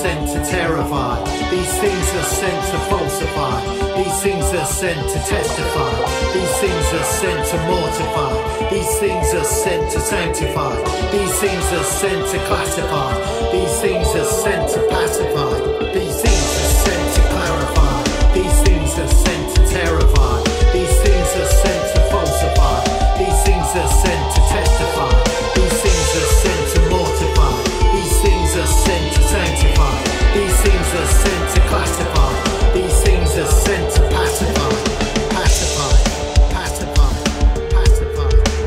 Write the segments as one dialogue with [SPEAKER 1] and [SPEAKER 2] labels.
[SPEAKER 1] sent to terrify. These things are sent to falsify. These things are sent to testify. These things are sent to mortify. These things are sent to sanctify. These things are sent to classify. These things are sent to pacify. These things are sent to clarify. These things are sent to terrify. These things are sent to falsify. These things are sent to testify. These things are sent to mortify. These things are sent to sanctify. These things are sent to classify. These things are sent to pacify. Pacify. Pacify. Pacify.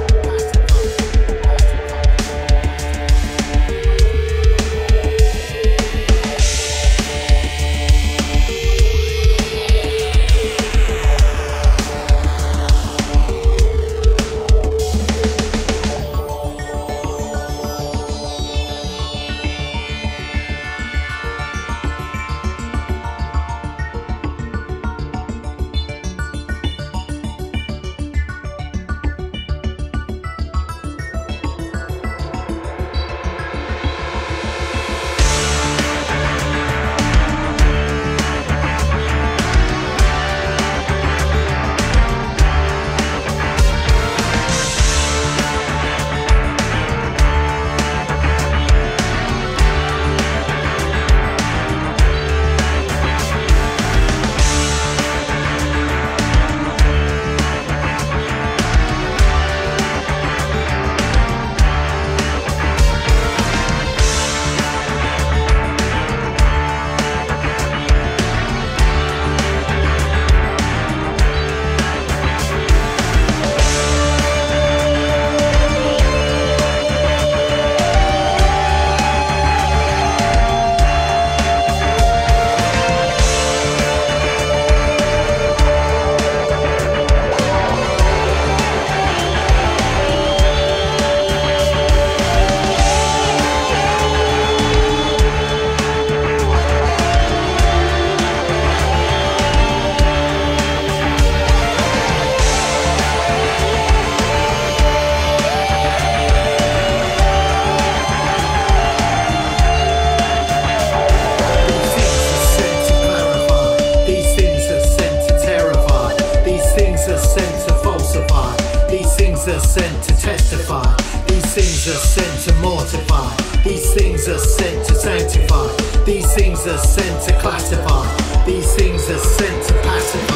[SPEAKER 1] Sent to testify. These things are sent to mortify. These things are sent to sanctify. These things are sent to classify. These things are sent to pacify.